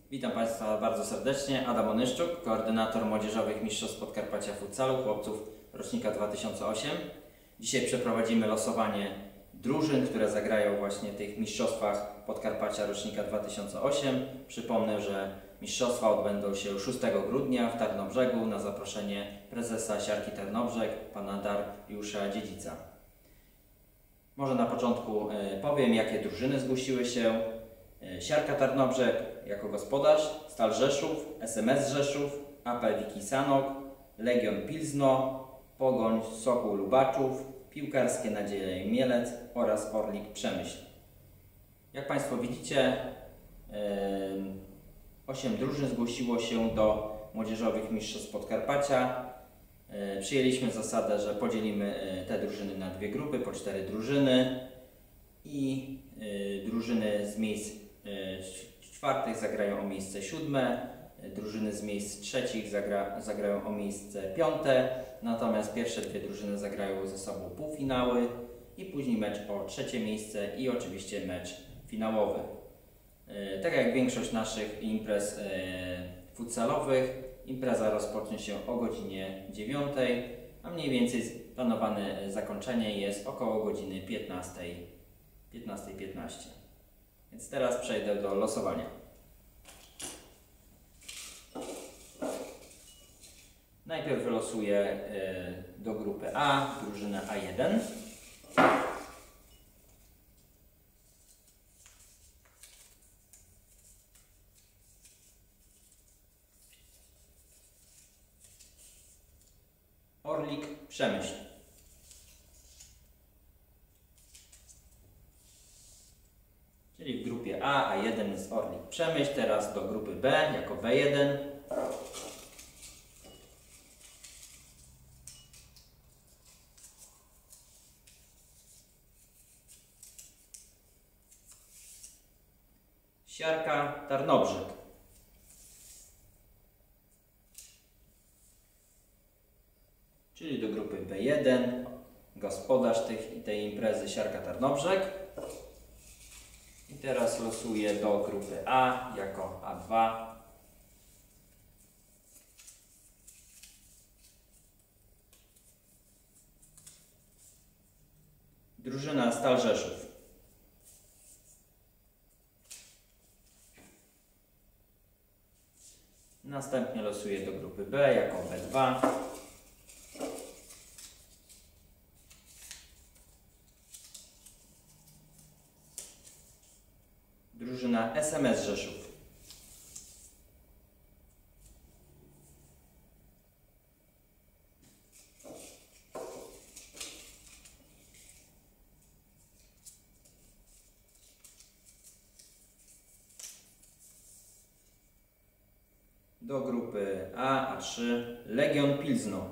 Witam Państwa bardzo serdecznie. Adam Onyszczuk, koordynator Młodzieżowych Mistrzostw Podkarpacia Futsalu chłopców rocznika 2008. Dzisiaj przeprowadzimy losowanie drużyn, które zagrają właśnie w tych Mistrzostwach Podkarpacia rocznika 2008. Przypomnę, że mistrzostwa odbędą się 6 grudnia w Tarnobrzegu na zaproszenie prezesa Siarki Tarnobrzeg, pana Dariusza Dziedzica. Może na początku powiem, jakie drużyny zgłosiły się. Siarka Tarnobrzeg jako gospodarz, Stal Rzeszów, SMS Rzeszów, AP Wiki Sanok, Legion Pilzno, Pogoń Sokół Lubaczów, Piłkarskie Nadzieje Mielec oraz Orlik Przemyśl. Jak Państwo widzicie, 8 drużyn zgłosiło się do Młodzieżowych Mistrzostw Podkarpacia. Przyjęliśmy zasadę, że podzielimy te drużyny na dwie grupy, po 4 drużyny i drużyny z miejsc czwartych zagrają o miejsce 7, drużyny z miejsc trzecich zagrają o miejsce 5, natomiast pierwsze dwie drużyny zagrają ze sobą półfinały i później mecz o trzecie miejsce i oczywiście mecz finałowy. Tak jak większość naszych imprez futsalowych, impreza rozpocznie się o godzinie 9, a mniej więcej planowane zakończenie jest około godziny 15:15. Więc teraz przejdę do losowania. Najpierw wylosuję do grupy A drużynę A1. Orlik Przemyśl. Czyli w grupie A, A1 jest Orlik Przemyśl. Teraz do grupy B jako B1. Siarka Tarnobrzeg. Czyli do grupy B1 gospodarz tej imprezy Siarka Tarnobrzeg. I teraz losuję do grupy A jako A2. Drużyna Stal Rzeszów. Następnie losuję do grupy B jako B2. Drużyna SMS Rzeszów. Do grupy A, A3 Legion Pilzno.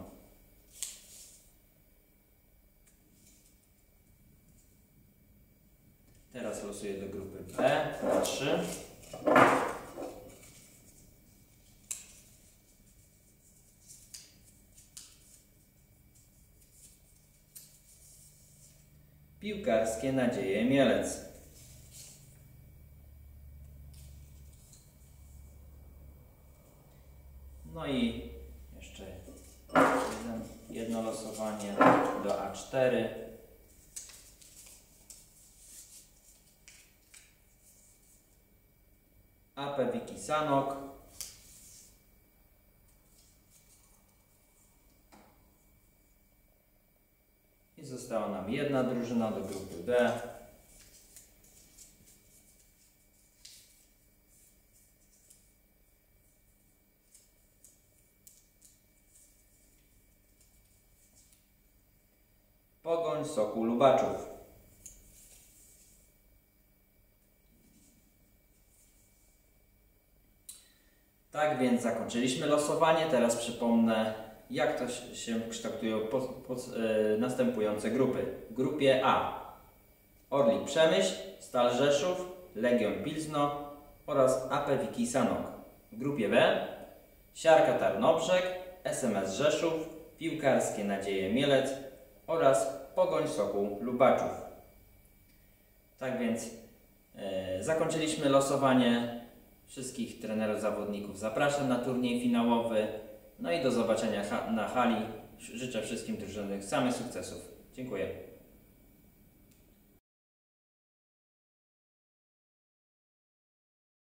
Teraz losuję do grupy B, A3. Piłkarskie Nadzieje Mielec. No i jeszcze jedno losowanie do A4. AP Wiki Sanok. I została nam jedna drużyna do grupy B. Pogoń Sokół Lubaczów. Tak więc zakończyliśmy losowanie. Teraz przypomnę, jak to się kształtują następujące grupy. W grupie A Orlik Przemyśl, Stal Rzeszów, Legion Pilzno oraz AP Wiki Sanok. W grupie B Siarka Tarnobrzeg, SMS Rzeszów, Piłkarskie Nadzieje Mielec oraz Pogoń Sokół Lubaczów. Tak więc zakończyliśmy losowanie. Wszystkich trenerów, zawodników zapraszam na turniej finałowy. No i do zobaczenia na hali. Życzę wszystkim drużynom samych sukcesów. Dziękuję.